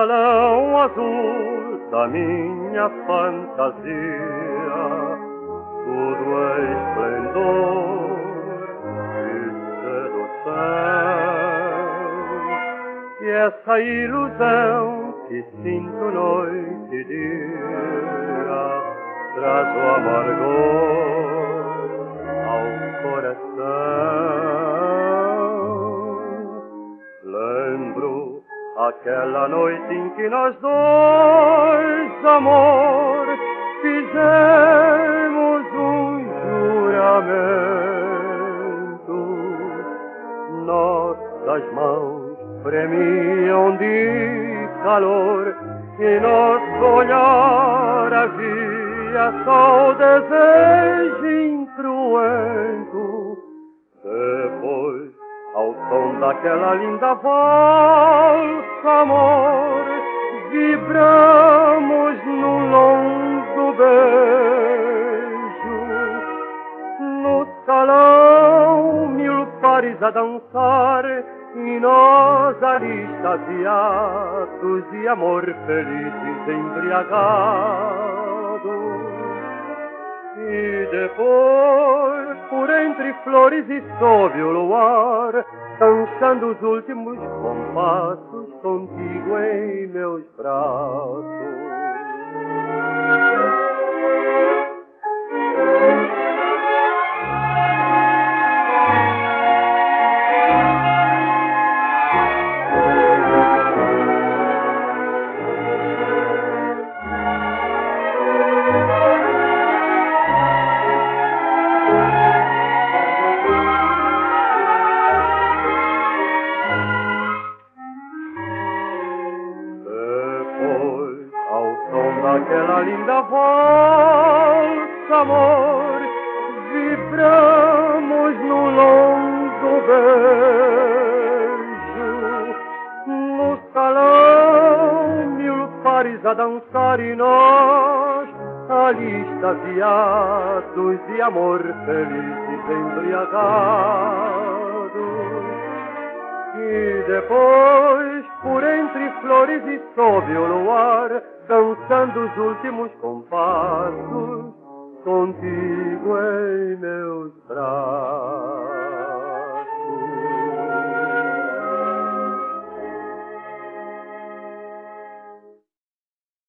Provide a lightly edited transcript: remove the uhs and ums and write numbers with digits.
salão azul da minha fantasia, tudo é esplendor e sedução, e essa ilusão que sinto noite e dia traz o amargor ao coração. Lembro aquela noite em que nós dois, amor, fizemos um juramento. Nossas mãos tremiam de calor e nosso olhar havia só o desejo incruento. Depois, ao som daquela linda valsa, amor, vibramos num longo beijo. No salão, 1000 pares a dançar, e nós ali extasiados e amor felizes embriagados. E depois, por entre flores e sob o luar, dançando os últimos compassos contigo em meus braços. Aquela linda valsa, amor, vibramos num longo beijo. No salão, 1000 pares a dançar e nós ali extasiados e amor felizes embriagados. E depois, por entre flores e sob o luar, dançando os últimos compassos contigo em meus braços.